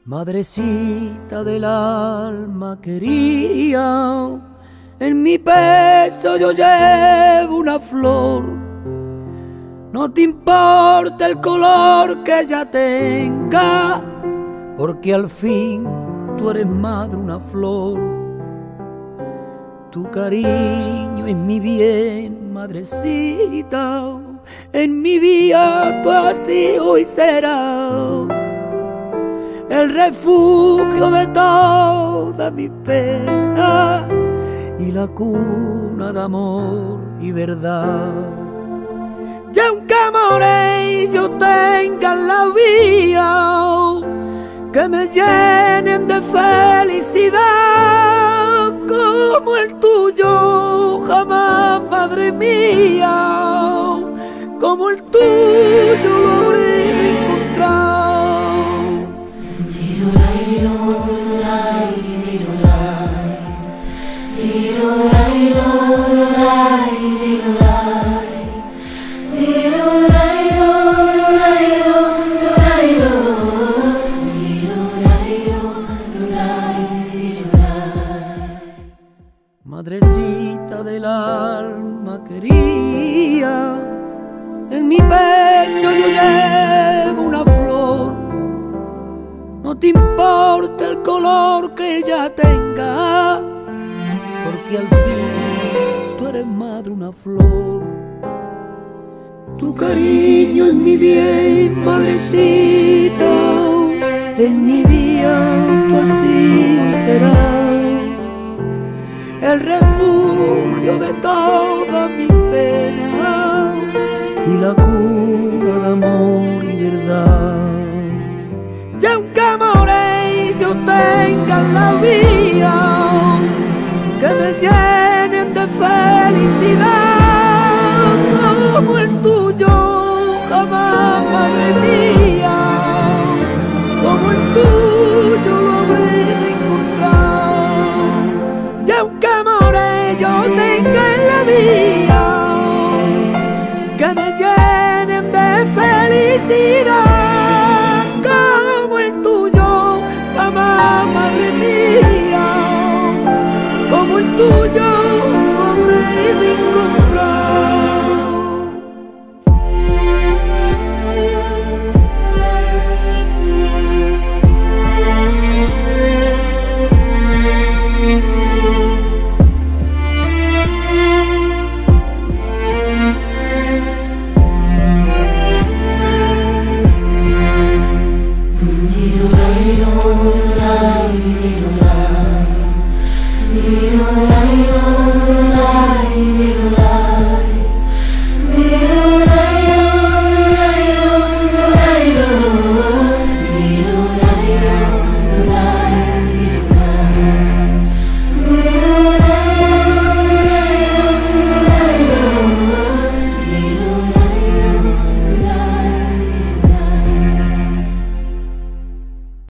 Madrecita del alma quería, en mi pecho yo llevo una flor. No te importa el color que ella tenga, porque al fin tú eres más de una flor. Tu cariño es mi bien, madrecita, en mi vida tú has sido y serás el refugio de toda mi pena y la cuna de amor y verdad. Y aunque amores yo tenga en la vida que me llenen de felicidad como el tuyo, jamás, madre mía, como el tuyo lo habré de encontrar. Madrecita del alma quería, en mi pecho yo llevo una flor. No te importa el color que ella tenga, porque al fin tú eres más de una flor. Tu cariño es mi bien, madrecita, en mi vida tú así serás el refugio de toda mi pena y la cuna de amor y verdad. Y aunque amores yo tenga en la vida que me llenen de felicidad como el tuyo, jamás, madre mía.